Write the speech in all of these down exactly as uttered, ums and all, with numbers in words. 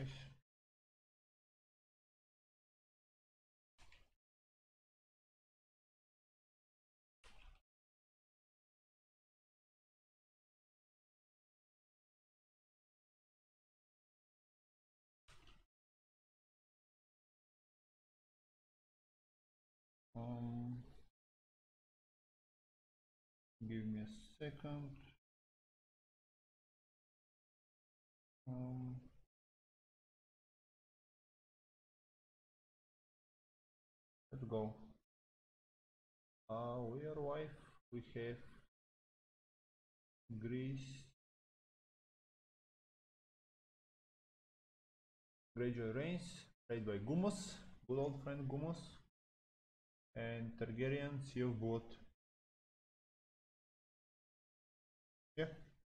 Nice. Um, give me a second. Um, let's go. Uh, we are wife. We have Greece, Greyjoy Reigns, played by Gumos, good old friend Gumos, and Targaryen, Sea of Blood. Yeah.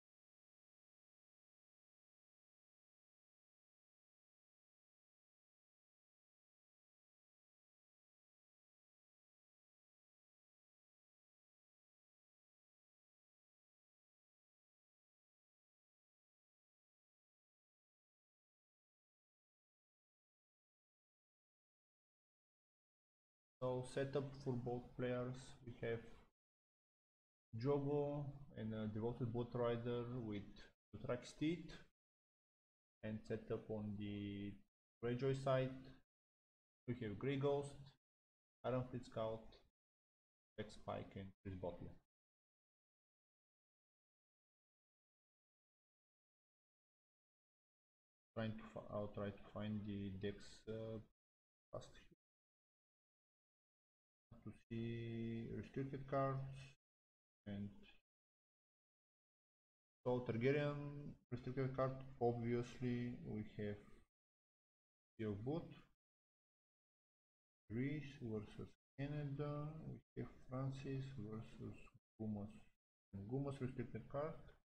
So setup for both players, we have Jogo and a devoted boat rider with Dothraki Steed, and setup on the Greyjoy side, we have Grey Ghost, Iron Fleet Scout, Black Spike, and Chris Butler. Trying to I'll try to find the decks uh, fast to see restricted cards and so Targaryen restricted card. Obviously, we have Sea of Boot, Greece versus Canada. We have Francis versus Gumos. And Gumos restricted card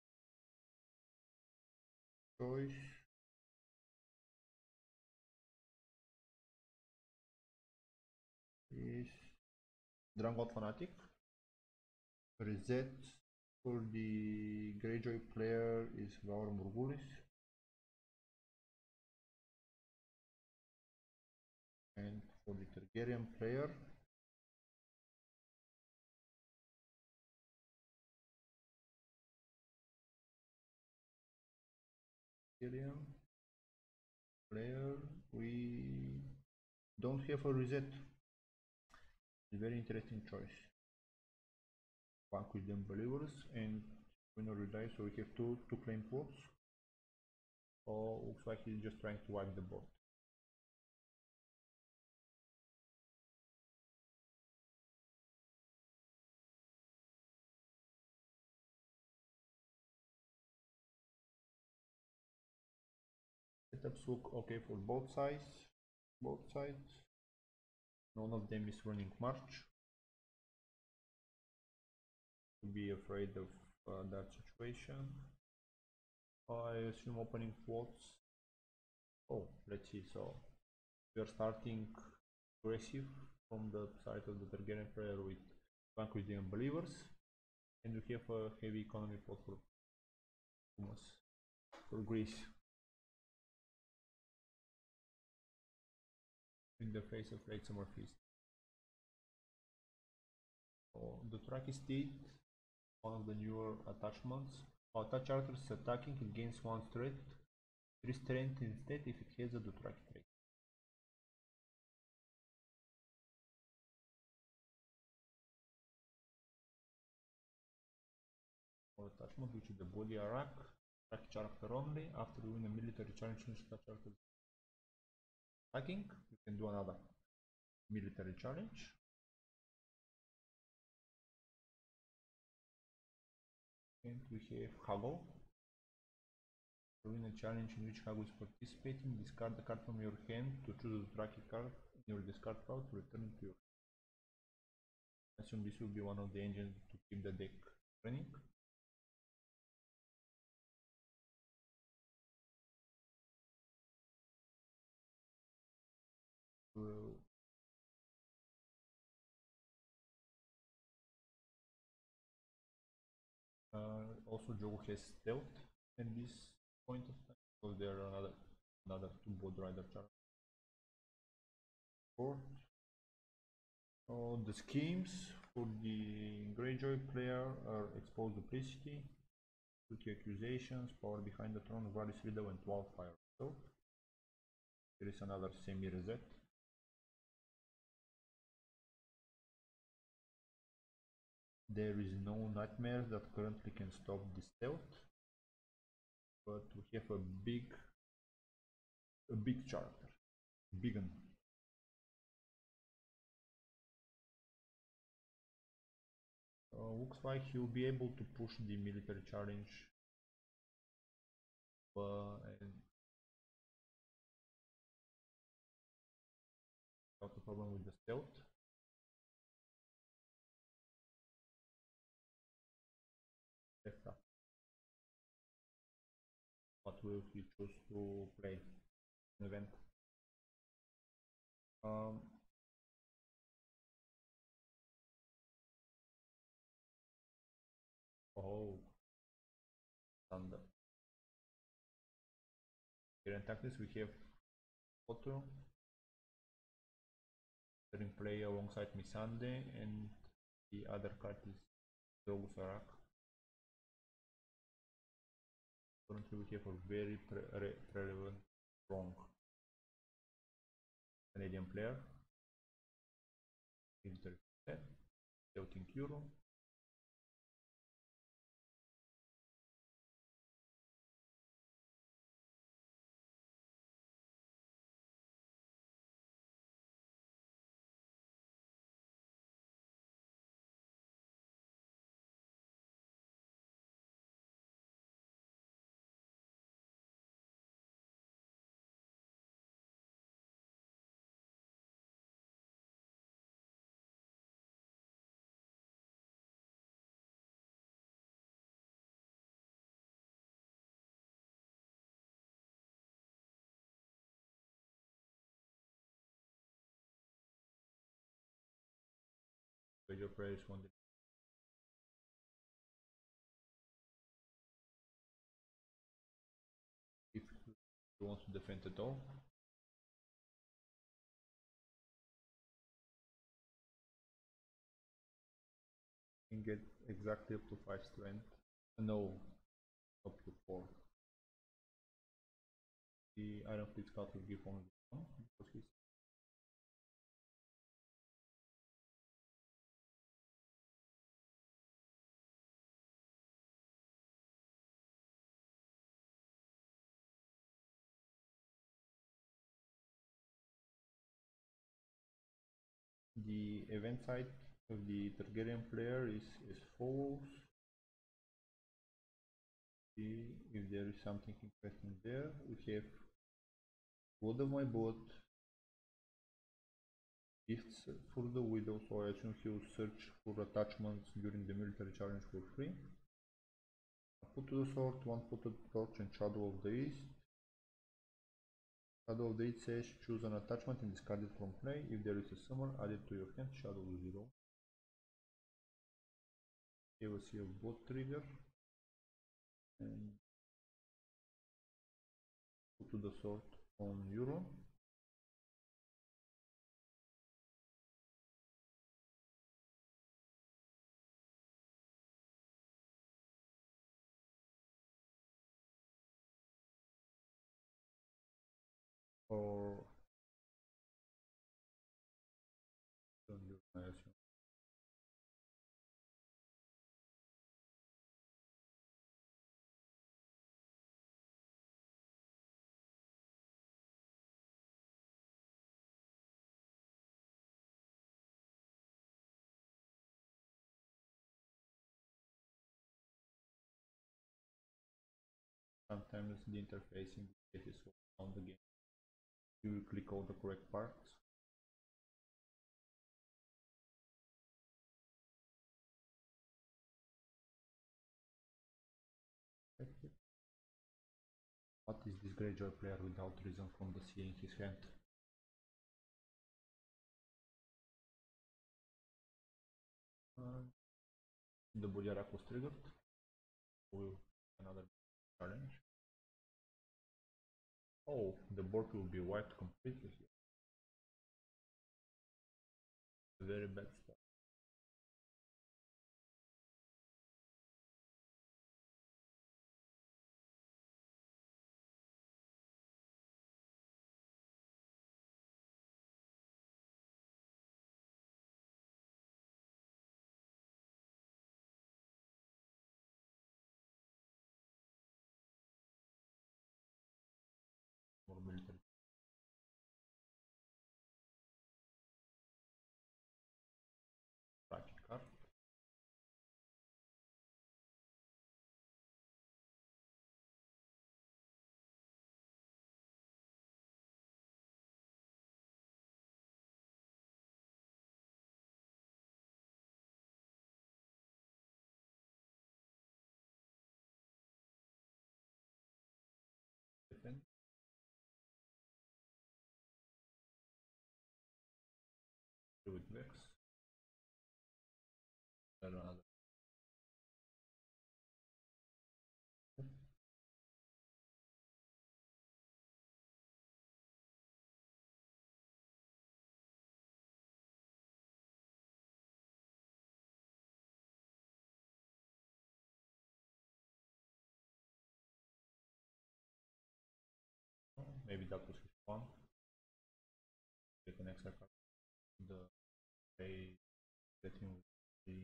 choice is Drangod Fanatic. Reset for the Greyjoy player is Vaor Morghulis. And for the Targaryen player, Targaryen player, we don't have a reset. It's a very interesting choice. Vanquish the Unbelievers and winner will die, so we have two two claim plots. Oh, looks like he's just trying to wipe the board. Setups look okay for both sides. Both sides. None of them is running March. To be afraid of uh, that situation. I assume opening plots. Oh, let's see. So we are starting aggressive from the side of the Targaryen player with Vanquish the Unbelievers, and we have a heavy economy plot for Thomas, for Greece. In the face of Late Summer Feast. So the Dothraki Steed, one of the newer attachments. Attach characters attacking, it gains one strength, three strength instead if it has a Dothraki trait. Or attachment which is the body Arak, Dothraki character only. After you win a military challenge against that character attacking, you can do another military challenge. And we have Hago. Win a challenge in which Hago is participating, discard a card from your hand to choose a Dothraki card in your discard pile to return it to your. I assume this will be one of the engines to keep the deck running. Well, uh, also Joe has stealth at this point of time, so there are another another two board rider charge. Board. Uh, the schemes for the Greyjoy player are Expose Duplicity, Guilty Accusations, Power Behind the Throne, Varys Widow, and Wildfire. So there is another semi-reset. There is no Nightmares that currently can stop the stealth, but we have a big, a big character, big one. Uh, looks like he'll be able to push the military challenge uh, and without a problem with the stealth. Extra. What will he choose to play in event? Um, oh, Thunder. Here in tactics we have Otto, in play alongside Missandei, and the other card is Drogo Sarak. Currently we have a very pre relevant, strong Canadian player. Inter Celtic Euro. Your player is one. If you want to defend at all, you can get exactly up to five strength. No, up to four. The Iron Fleet Scout will give only one because he's the event side of the Targaryen player is as follows. See if there is something interesting there. We have Blood of My Boat, gifts for the Widow, so I assume he will search for attachments during the military challenge for free. Put to the sword, one put to the torch, and Shadow of the East. Shadow of the East says choose an attachment and discard it from play. If there is a summon, add it to your hand. Shadow zero. Here we see a bot trigger. And put to the sword on Euron. Or on Euron, I assume. Sometimes the interface in this case is on the game. You click all the correct parts. What is this Greyjoy player without reason from the sea in his hand? Uh, the Buliarak was triggered. Will another challenge. Oh, the board will be wiped completely here. Very bad stuff. More military. Tracking card. Defend. With Vex. Then another. Maybe that was his one. Take an extra card. The play getting with the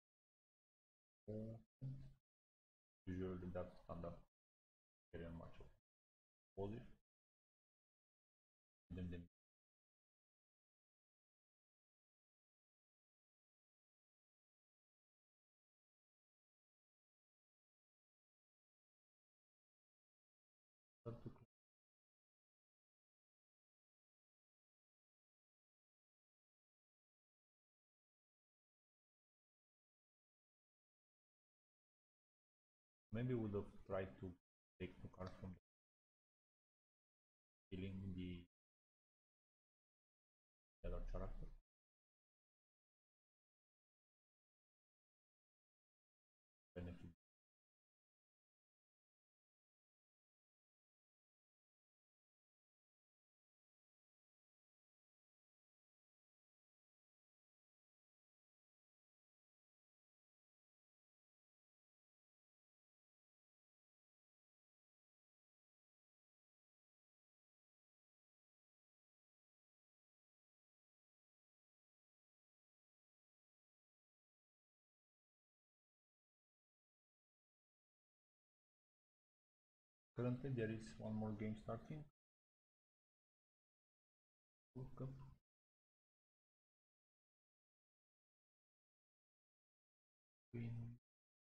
usually that's standard very much of positive. Then then to maybe would have tried to take the card from the killing the other character. Benefit. Currently there is one more game starting. World Cup. Queen.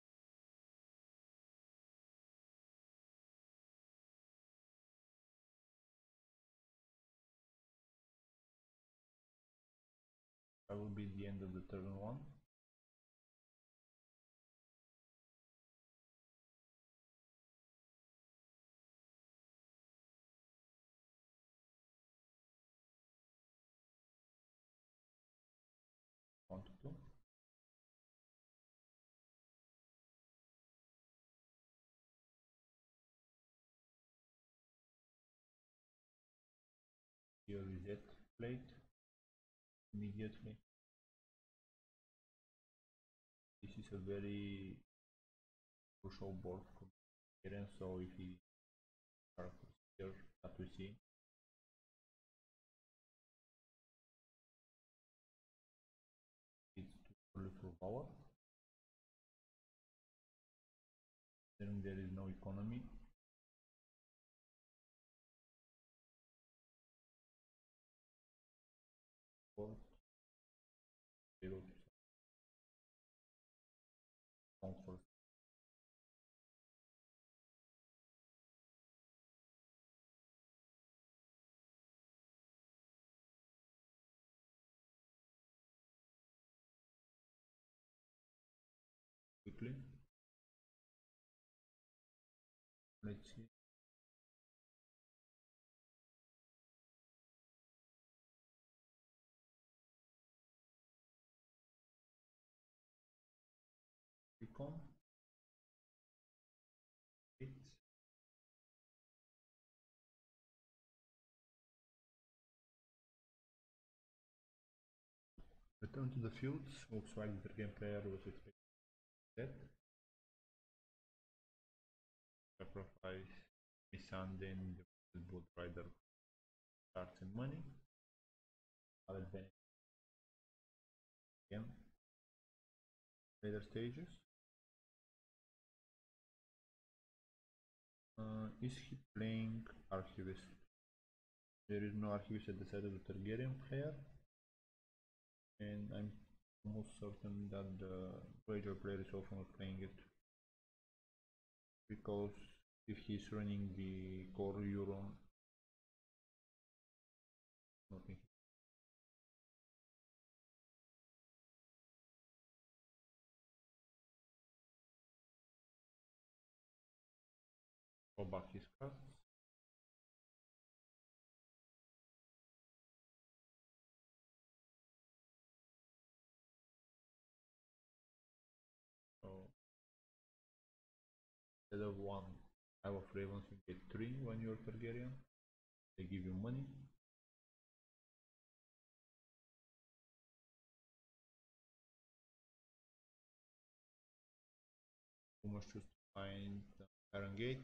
That will be the end of the turn one. One to two. Here reset plate immediately. This is a very crucial board for Kieran, so if he characters here that we see, it's too early for power. Then there is no economy. Board zero to comfort. Quickly. Let's see. Recon. Eight. Return to the fields. Looks like the game player was expecting that. Sacrifice Missandei, the boat rider starts in money. I'll advance again. Later stages. Uh, is he playing Archivist? There is no Archivist at the side of the Targaryen player, and I'm almost certain that the Greyjoy player is also not playing it, because if he's running the core Euron, nothing. Go back his cards. So instead of one Hive of Ravens, you get three when you're Targaryen. They give you money. You must choose to find Iron Gate.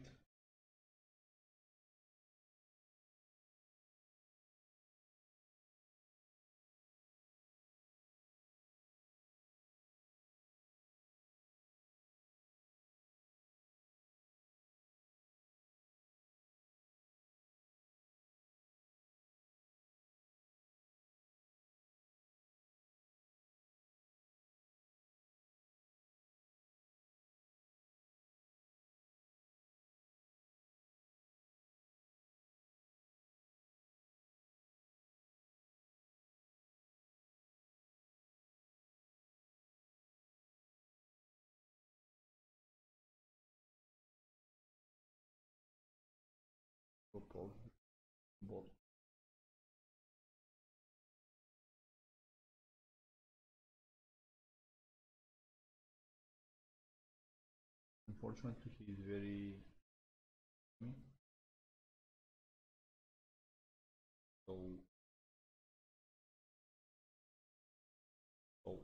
Propose both. Unfortunately, he is very so so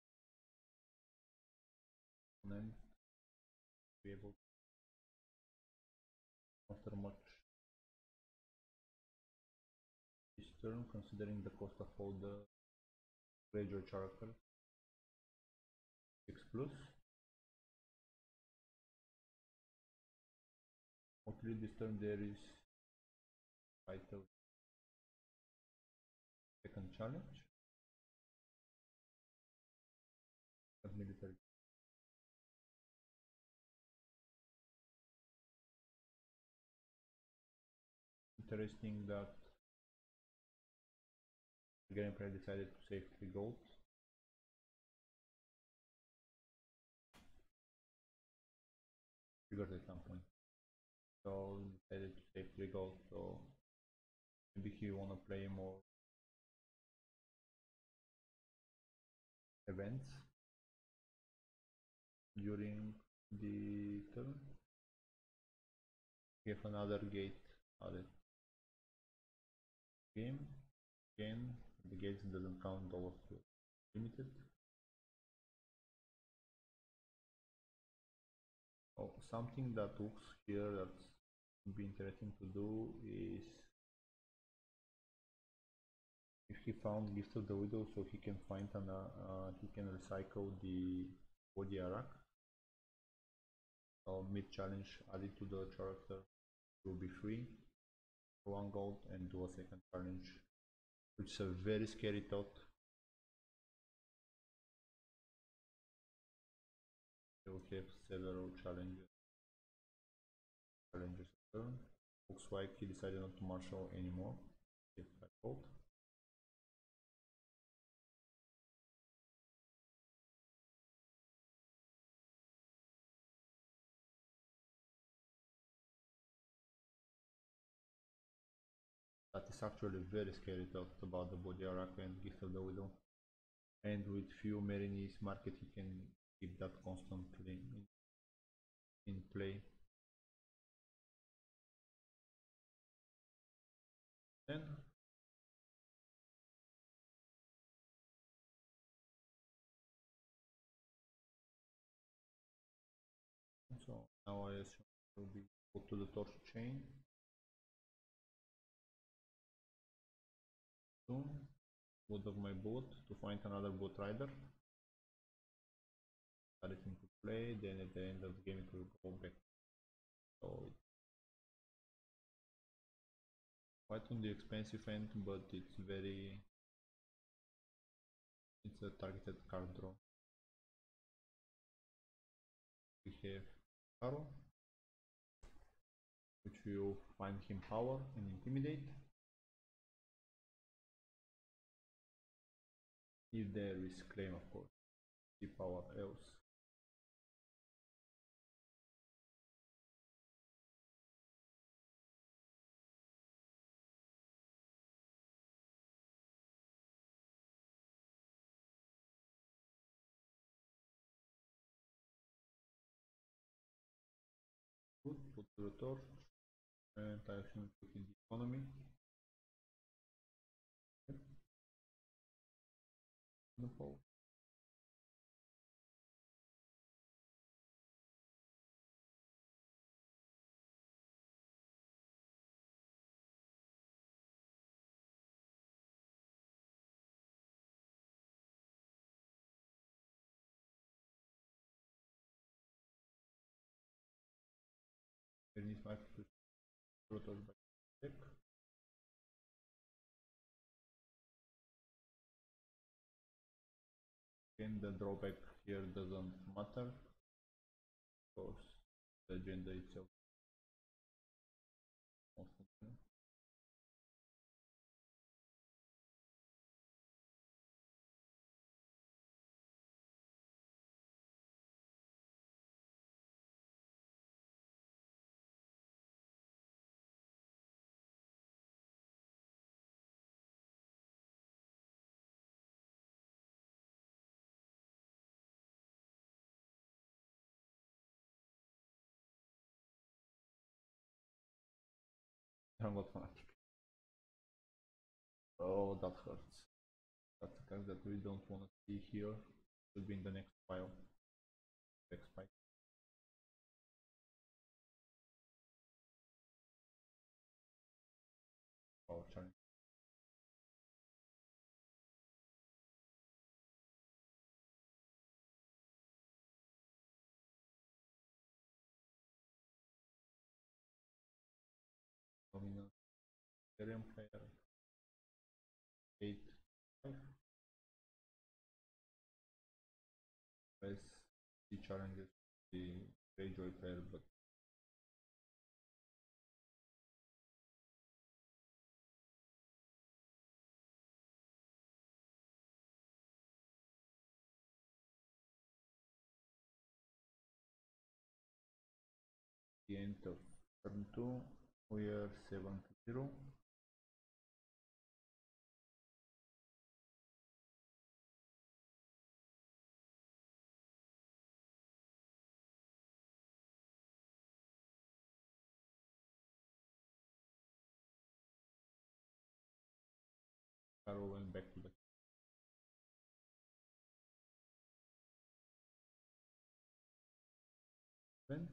then be able to after much this turn, considering the cost of all the Greyjoy characters. Six plus. Hopefully this turn there is vital second challenge. Military. Interesting that the gameplay decided to save three gold. Triggered at some point. So decided to save three gold, so maybe he wanna play more events during the turn. We have another gate added. Game. Again, the gates doesn't count dollars to limited. Oh, something that looks here that would be interesting to do is if he found Gift of the Widow, so he can find an uh, he can recycle the body arak. So mid challenge added to the character will be free for one gold and do a second challenge, which is a very scary thought. They will have several challenges. Challenges a turn. Looks like he decided not to marshal anymore. If I hold. That is actually a very scary thought about the body arak and Gift of the Widow. And with few Meereenese market, he can keep that constantly in, in play. Then So now I assume it will be go to the torch chain. Soon, load of my boat to find another boat rider. Start it into play, then at the end of the game it will go back. So it's quite on the expensive end, but it's very it's a targeted card draw. We have Caro, which will find him power and intimidate. If there is claim, of course, the power else. Good, put to the torch, and I actually put in the economy. Yep. The pole. There is my torch by deck. Again, the drawback here doesn't matter, because the agenda itself is constant. Stronghold Fanatic. Oh, that hurts. That's a card that we don't want to see here. Should be in the next pile. Next spike. Power challenge. Dominant Ethereum player. eight five. Press the challenges the Greyjoy player, but the end of turn two, we are seven to zero. Caro went back to the event.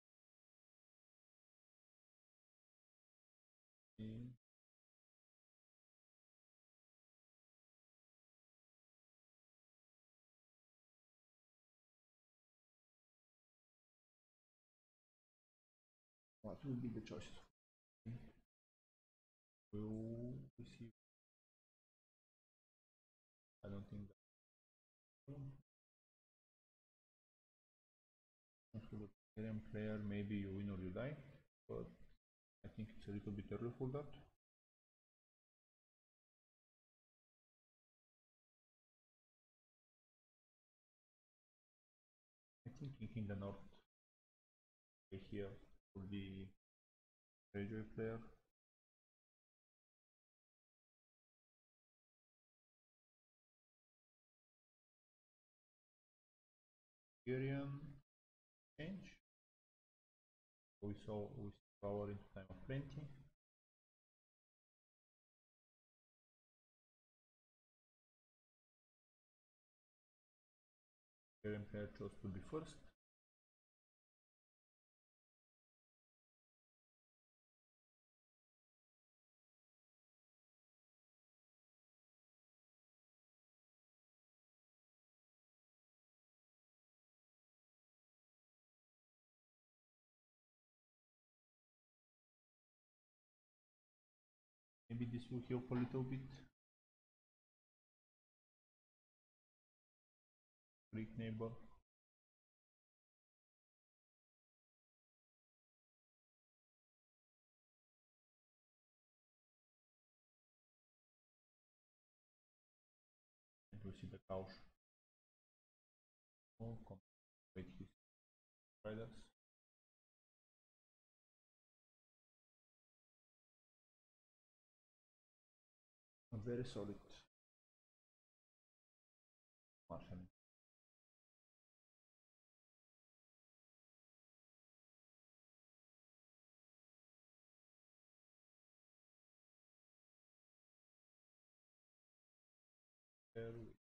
What will be the choice? Will receive. I don't think that. Ethereum player, maybe you win or you die, but I think it's a little bit early for that. I think in the north here for the Greyjoy player. Hungarian change. We saw we saw power into time of plenty. Hungarian player chose to be first. maybe this will help a little bit. Greek neighbor. And we see the couch. Oh, complete his riders. A very solid Martian. There we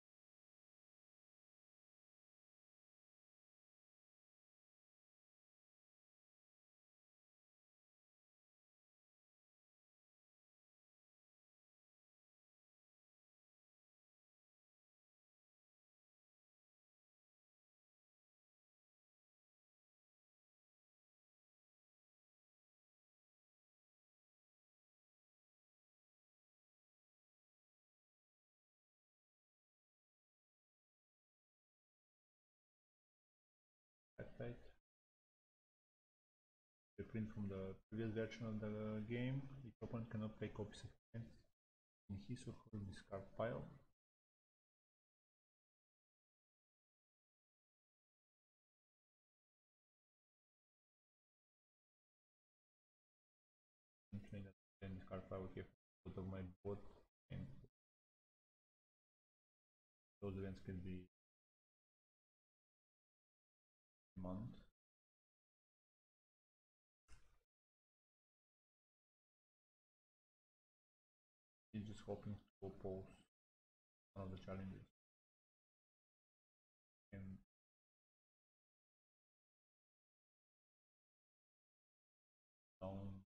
tight. Reprint from the previous version of the game. Each opponent cannot play copies of events in his or her discard pile. Then discard pile we have out of my board, and those events can be mount. He's just hoping to oppose one of the challenges. And down.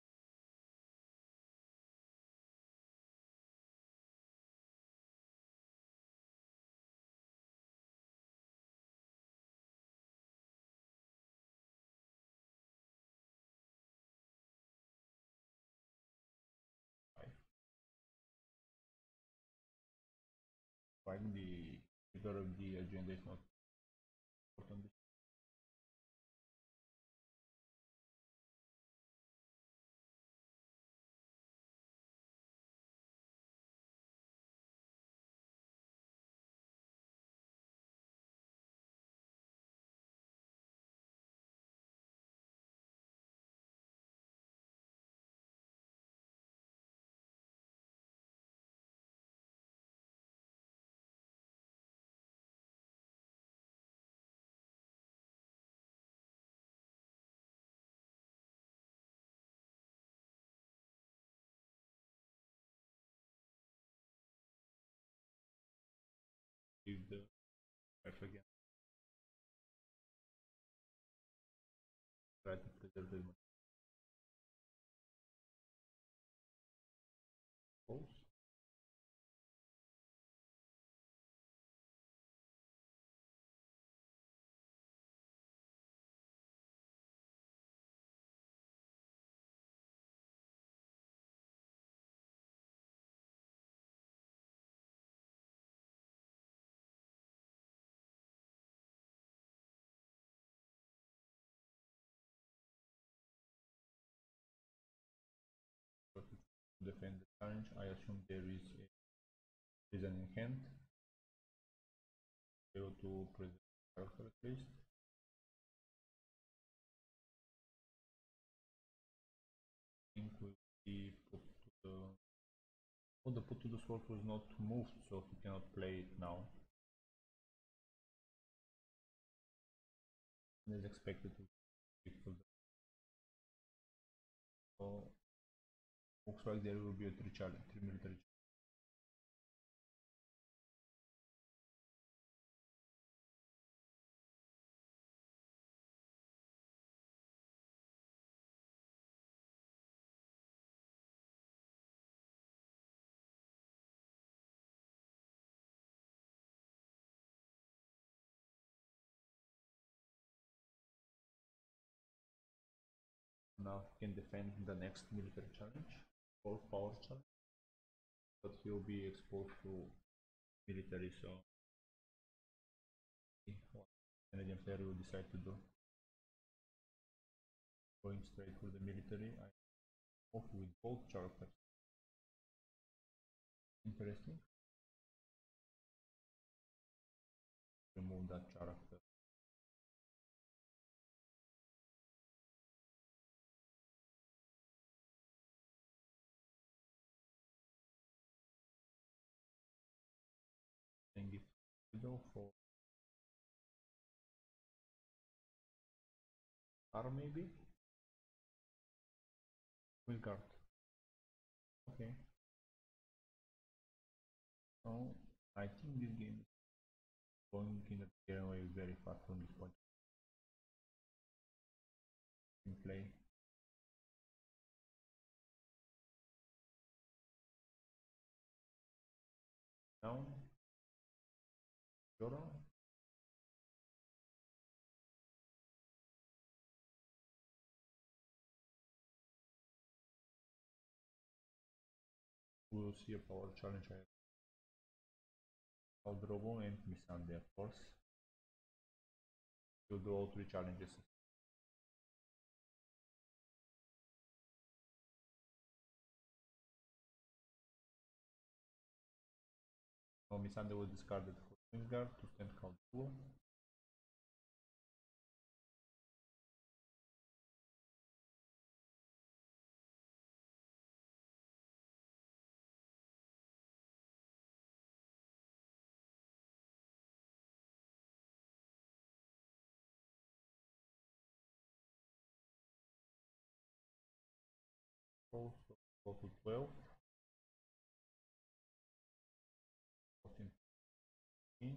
Finding the figure of the agenda is not important. Leave the F again. Try to preserve the pose. To defend the challenge, I assume there is a reason in hand. Zero to preserve character at least. I think will be put to the. Oh, the put to the sword was not moved, so he cannot play it now. It is expected to be for the. So looks like there will be a three challenge, three military. Now he can defend the next military challenge or power challenge. but he'll be exposed to military, so what Canadian player will decide to do. Going straight for the military, I hope with both characters. Interesting. Remove that character. And give widow for R maybe? Wildcard. Okay. So I think this game is going in the getaway very fast from this point. In play. Down. Joro. We'll see a power challenge. Aldrobo and Missandei, of course. We'll do all three challenges. So Missandei was discarded for Wingard to stand Caldrobo. Also go to twelve. fourteen, fifteen.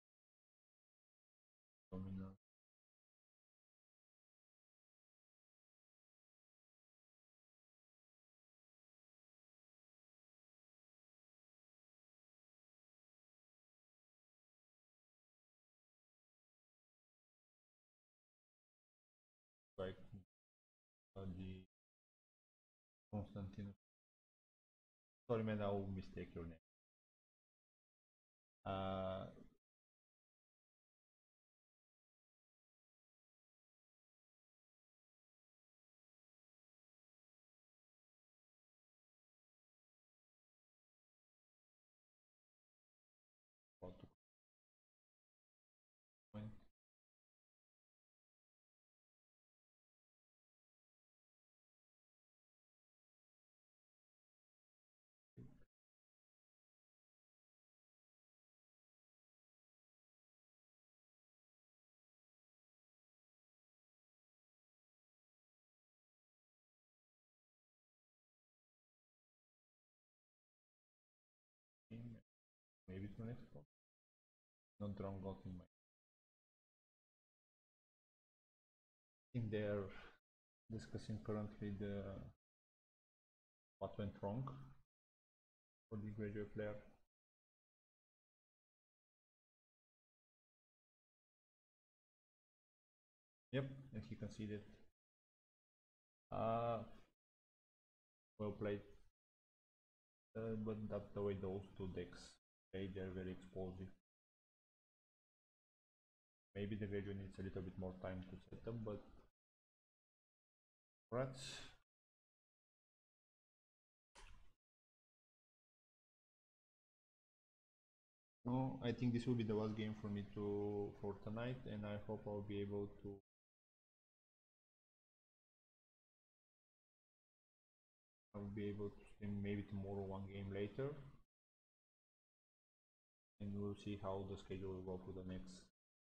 Dominant. Like uh, the Constantino. Sorry man, I will mistake your name. Uh, about to point. Maybe to next one. Not wrong got in my. I think they're discussing currently the what went wrong for the graduate player. Yep, and he conceded. Uh, well played. Uh, but that's the way those two decks play, they're very explosive. Maybe the graduate needs a little bit more time to set up, but rats. No, I think this will be the last game for me to for tonight, and I hope I'll be able to I'll be able to stream maybe tomorrow one game later, and we'll see how the schedule will go for the next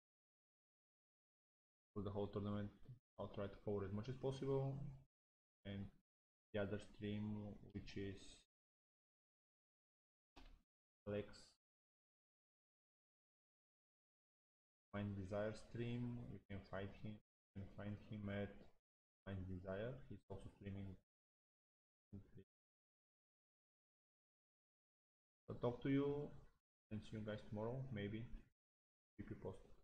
for the whole tournament. I'll try to cover as much as possible, and the other stream, which is Alex Mind Desire stream, you can find him. You can find him at Mind Desire. He's also streaming. I'll talk to you and see you guys tomorrow. Maybe keep you posted.